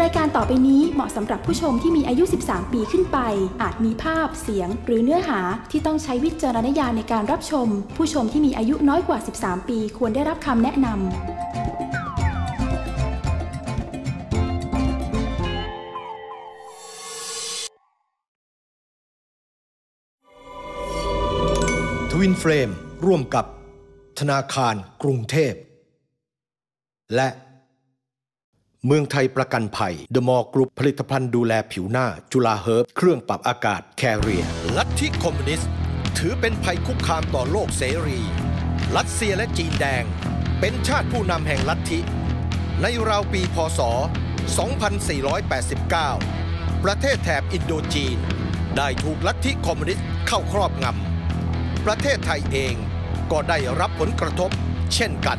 รายการต่อไปนี้เหมาะสำหรับผู้ชมที่มีอายุ 13 ปีขึ้นไปอาจมีภาพเสียงหรือเนื้อหาที่ต้องใช้วิจารณญาณในการรับชมผู้ชมที่มีอายุน้อยกว่า 13 ปีควรได้รับคำแนะนำทวินเฟรมร่วมกับธนาคารกรุงเทพและเมืองไทยประกันภัย The Mall Group ผลิตภัณฑ์ดูแลผิวหน้าจุฬาเฮิร์บเครื่องปรับอากาศแคเรียลัทธิคอมมิวนิสต์ถือเป็นภัยคุกคามต่อโลกเสรีรัสเซียและจีนแดงเป็นชาติผู้นำแห่งลัทธิในราวปีพ.ศ. 2489ประเทศแถบอินโดจีนได้ถูกลัทธิคอมมิวนิสต์เข้าครอบงำประเทศไทยเองก็ได้รับผลกระทบเช่นกัน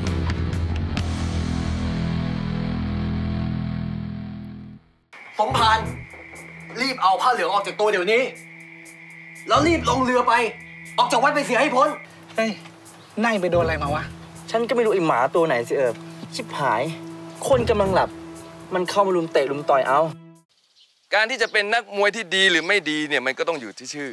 สมภารรีบเอาผ้าเหลืองออกจากตัวเดี๋ยวนี้แล้วรีบลงเรือไปออกจากวัดไปเสียให้พ้นเฮ้ยนายไปโดนอะไรมาวะฉันก็ไม่รู้ไอ้หมาตัวไหนสิชิบหายคนกำลังหลับมันเข้ามาลุมเตะลุมต่อยเอาการที่จะเป็นนักมวยที่ดีหรือไม่ดีเนี่ยมันก็ต้องอยู่ที่ชื่อ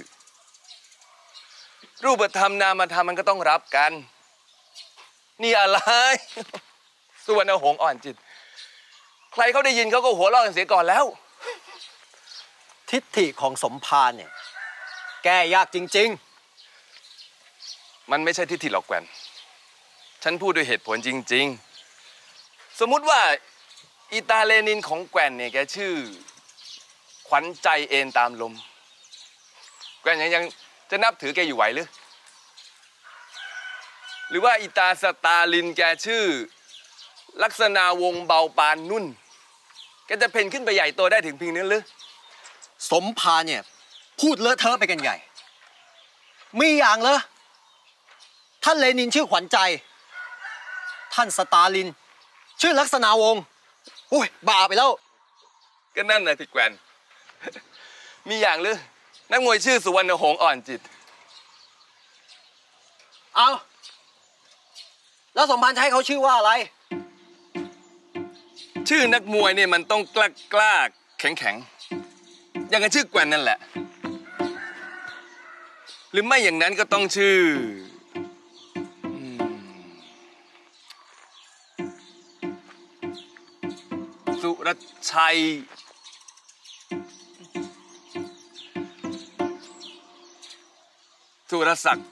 รูปธรรมนามธรรมมันก็ต้องรับกันนี่อะไรสุวรรณหงส์อ่อนจิตใครเขาได้ยินเขาก็หัวเราะกันเสียก่อนแล้วทิฏฐิของสมภารเนี่ยแก้ยากจริงๆมันไม่ใช่ทิฏฐิหรอกแกวนฉันพูดด้วยเหตุผลจริงๆสมมุติว่าอีตาเลนินของแกวนเนี่ยแกชื่อขวัญใจเอ็นตามลมแกวนยังจะนับถือแกอยู่ไหวหรือว่าอีตาสตาลินแกชื่อลักษณะวงเบาปานนุ่นแกจะเพ่นขึ้นไปใหญ่โตได้ถึงเพียงนั้นหรือสมภารเนี่ยพูดเลอะเทอะไปกันใหญ่มีอย่างเลยท่านเลนินชื่อขวัญใจท่านสตาลินชื่อลักษณะวงศ์โอ้ยบ้าไปแล้วก็นั่นน่ะที่แกวนมีอย่างหรือนักมวยชื่อสุวรรณหงส์อ่อนจิตเอาแล้วสมภารจะให้เขาชื่อว่าอะไรชื่อนักมวยเนี่ยมันต้องกล้าแข็งอย่างกับชื่อแกวนนั่นแหละหรือไม่อย่างนั้นก็ต้องชื่อสุรชัยสุรศักดิ์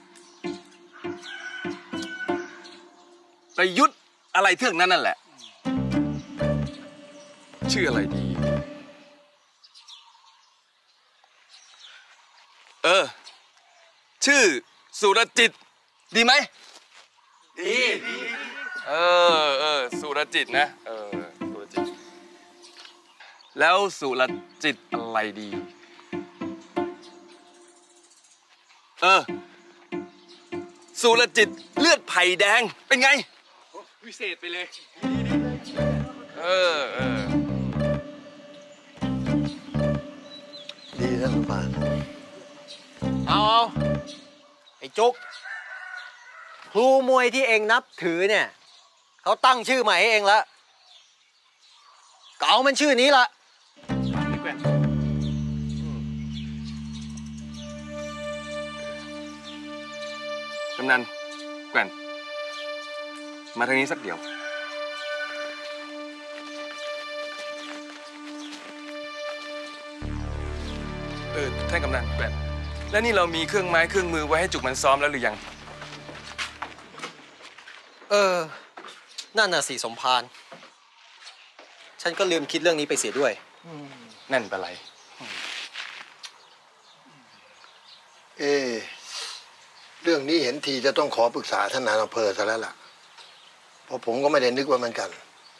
ประยุทธ์อะไรเทือกนั้นนั่นแหละชื่ออะไรดีชื่อสุรจิตดีไหมดีสุรจิตนะสุรจิตแล้วสุรจิตอะไรดีสุรจิตเลือดไผ่แดงเป็นไงวิเศษไปเลยดีนะสมภารเอาไอ้จุกครูมวยที่เองนับถือเนี่ยเขาตั้งชื่อใหม่ให้เองแล้วก็เอามันชื่อนี้ละกำนันแกวนมาทางนี้สักเดี๋ยวท่านกำนันแกวนแล้วนี่เรามีเครื่องไม้เครื่องมือไว้ให้จุกมันซ้อมแล้วหรือยังนั่นน่ะสิสมภารฉันก็ลืมคิดเรื่องนี้ไปเสียด้วยนั่นเป็นไรเรื่องนี้เห็นทีจะต้องขอปรึกษาท่านนายอำเภอซะแล้วล่ะเพราะผมก็ไม่ได้นึกว่าเหมือนกัน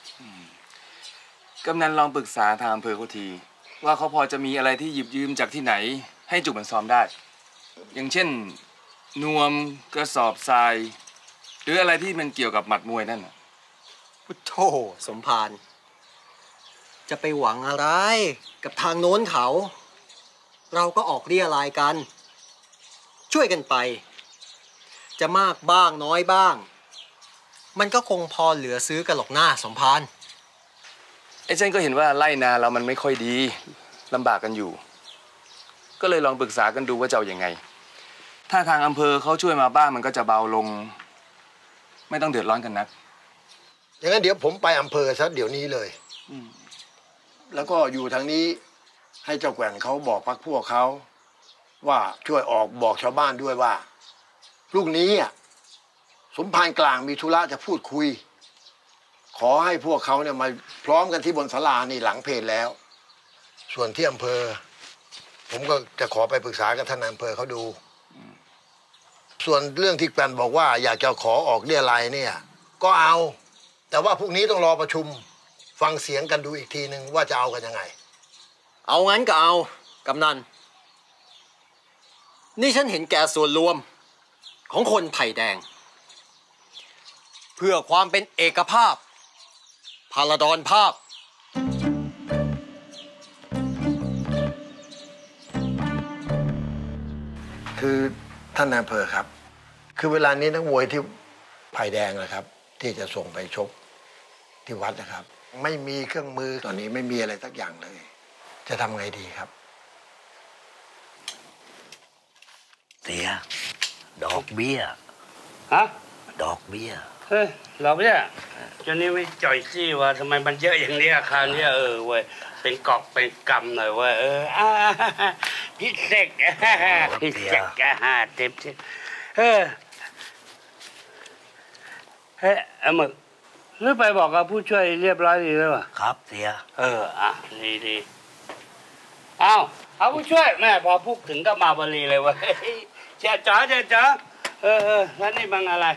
กำนันลองปรึกษาทางอำเภอเขาทีว่าเขาพอจะมีอะไรที่หยิบยืมจากที่ไหนให้จุกมันซ้อมได้อย่างเช่นนวมกระสอบทรายหรืออะไรที่มันเกี่ยวกับหมัดมวยนั่นน่ะโธ่สมภารจะไปหวังอะไรกับทางโน้นเขาเราก็ออกเรียรายกันช่วยกันไปจะมากบ้างน้อยบ้างมันก็คงพอเหลือซื้อกันหรอกหน้าสมภารไอ้ฉันก็เห็นว่าไร่นาเรามันไม่ค่อยดีลำบากกันอยู่ก็เลยลองปรึกษากันดูว่าจะเอาอย่างไงถ้าทางอำเภอเขาช่วยมาบ้างมันก็จะเบาลงไม่ต้องเดือดร้อนกันนักอย่างนั้นเดี๋ยวผมไปอำเภอซะเดี๋ยวนี้เลยแล้วก็อยู่ทางนี้ให้เจ้าแกว่งเขาบอกพรรคพวกเขาว่าช่วยออกบอกชาวบ้านด้วยว่าลูกนี้สมภารกลางมีธุระจะพูดคุยขอให้พวกเขาเนี่ยมาพร้อมกันที่บนศาลานี่หลังเพลแล้วส่วนที่อำเภอผมก็จะขอไปปรึกษากับท่านอำเภอเขาดูส่วนเรื่องที่แกว่งบอกว่าอยากจะขอออกเรียรัยเนี่ยก็เอาแต่ว่าพรุ่งนี้ต้องรอประชุมฟังเสียงกันดูอีกทีนึงว่าจะเอากันยังไงเอางั้นก็เอากำนันนี่ฉันเห็นแก่ส่วนรวมของคนไผ่แดงเพื่อความเป็นเอกภาพพาราดอนภาพคือท่านนายอำเภอครับคือเวลานี้นักมวยที่ไผ่แดงนะครับที่จะส่งไปชกที่วัดนะครับไม่มีเครื่องมือตอนนี้ไม่มีอะไรสักอย่างเลยจะทำไงดีครับเสียดอกเบี้ยฮะดอกเบี้ยเฮ้ยดอกเบี้ยจนนี้ไม่จ่อยซี่ว่าทำไมมันเยอะอย่างนี้อาคารนี้เว้ยเป็นกอบเป็นกำหน่อยเว้ยพิเศษพิเศษเต็มที่เฮ้ยเอาหมึกหรือไปบอกกับผู้ช่วยเรียบร้อยดีแล้วป่ะครับเสียดีเอาผู้ช่วยแม่พอพูดถึงก็มาบรีเลยเว้ยเจ้าจ๋าแล้วนี่มันอะไร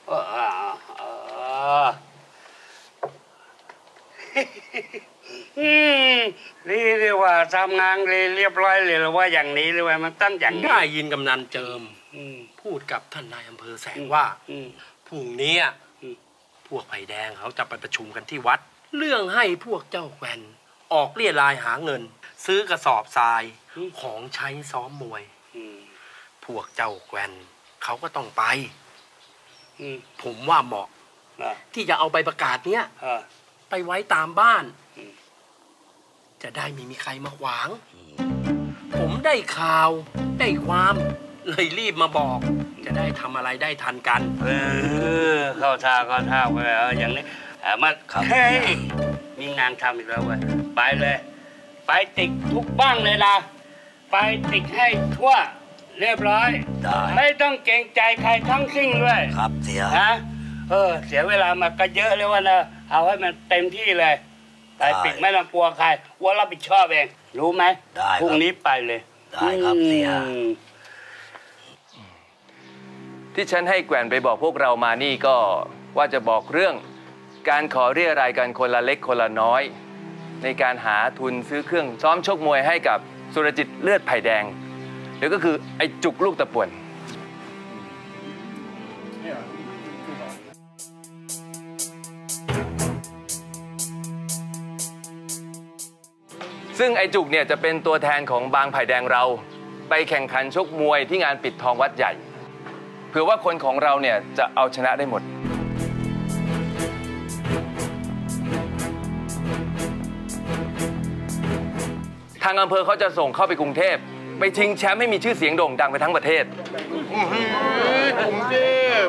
นี่เรียกว่าทำงานเรียบร้อยเลยหรือว่าอย่างนี้หรือว่ามันตั้งอย่างได้ยินกำนันเจิมพูดกับท่านนายอำเภอแสงว่าพรุ่งนี้พวกไผ่แดงเขาจะไปประชุมกันที่วัดเรื่องให้พวกเจ้าแกว่นออกเรี่ยรายหาเงินซื้อกระสอบทรายของใช้ซ้อมมวยพวกเจ้าแกว่นเขาก็ต้องไปผมว่าเหมาะที่จะเอาใบประกาศเนี้ยไปไว้ตามบ้านจะได้ไม่มีใครมาขวางผมได้ข่าวได้ความเลยรีบมาบอกจะได้ทำอะไรได้ทันกันเข้าท่าเว้ยอย่างนี้มาเฮ้ยมีงานทำอีกแล้วเว้ยไปเลยไปติดทุกบ้างเลยนะไปติดให้ทั่วเรียบร้อยไม่ต้องเกรงใจใครทั้งสิ้นด้วยครับเสียนะเสียเวลามาก็เยอะเลยว่านะเอาให้มันเต็มที่เลยไปปิดไม่ต้องกลัวใครว่ารับผิดชอบเองรู้ไหมพรุ่งนี้ไปเลยได้ครับเสียที่ฉันให้แกว่นไปบอกพวกเรามานี่ก็ว่าจะบอกเรื่องการขอเรียรายกันคนละเล็กคนละน้อยในการหาทุนซื้อเครื่องซ้อมชกมวยให้กับสุรจิตเลือดไผ่แดงหรือก็คือไอ้จุกลูกตะป่วนซึ่งไอ้จุกเนี่ยจะเป็นตัวแทนของบางไผ่แดงเราไปแข่งขันชกมวยที่งานปิดทองวัดใหญ่เผื่อว่าคนของเราเนี่ยจะเอาชนะได้หมดทางอำเภอเขาจะส่งเข้าไปกรุงเทพไปชิงแชมป์ให้มีชื่อเสียงโด่งดังไปทั้งประเทศกรุงเทพ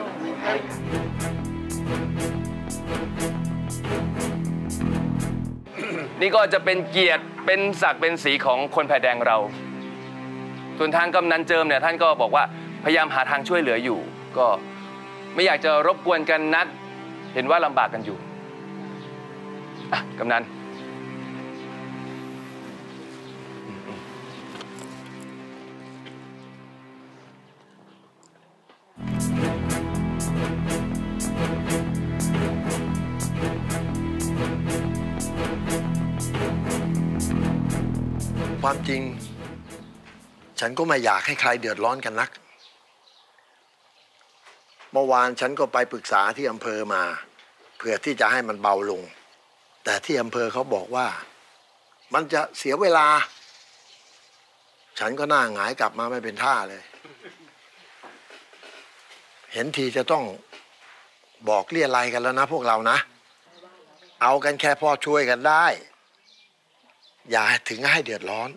นี่ก็จะเป็นเกียรติเป็นศักดิ์เป็นสีของคนแผ่แดงเราส่วนทางกำนันเจิมเนี่ยท่านก็บอกว่าพยายามหาทางช่วยเหลืออยู่ก็ไม่อยากจะรบกวนกันนักเห็นว่าลำบากกันอยู่กำนันความจริงฉันก็ไม่อยากให้ใครเดือดร้อนกันนักเมื่อวานฉันก็ไปปรึกษาที่อำเภอมาเพื่อที่จะให้มันเบาลงแต่ที่อำเภอเขาบอกว่ามันจะเสียเวลาฉันก็หน้าหงายกลับมาไม่เป็นท่าเลยเห็นทีจะต้องบอกเรียรัยกันแล้วนะพวกเรานะเอากันแค่พอช่วยกันได้อย่าถึงให้เดือดร้อน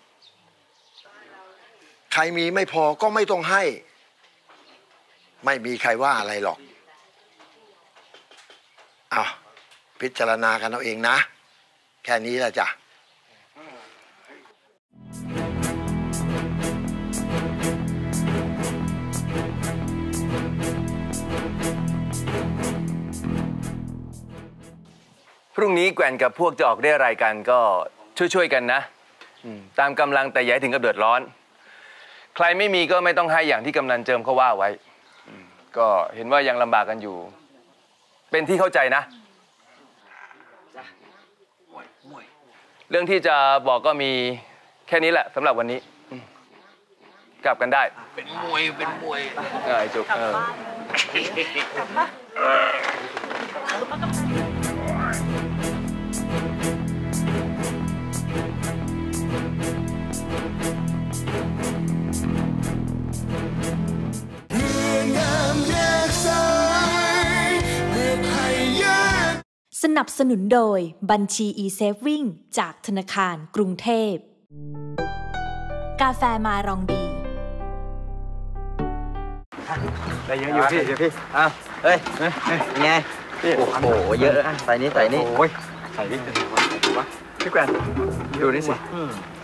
ใครมีไม่พอก็ไม่ต้องให้ ไม่มีใครว่าอะไรหรอกอ้าวพิจารณากันเอาเองนะ แค่นี้แหละจ้ะพรุ่งนี้แกว่นกับพวกจะออกได้รายกันก็ช่วยๆกันนะตามกำลังแต่อย่าให้ถึงกับเดือดร้อนใครไม่มีก็ไม่ต้องให้อย่างที่กำนันเจิมเขาว่าไว้ก็เห็นว่ายังลำบากกันอยู่เป็นที่เข้าใจนะเรื่องที่จะบอกก็มีแค่นี้แหละสำหรับวันนี้กลับกันได้เป็นมวยไอ้จุกสนับสนุนโดยบัญชี e-saving จากธนาคารกรุงเทพกาแฟมารองดีได้เยอะอยู่พี่อ้าวเฮ้ยไงโอ้โหเยอะอ่ะใส่นี่โอ้ยใส่นี่วะพี่แกรนดูนี่สิ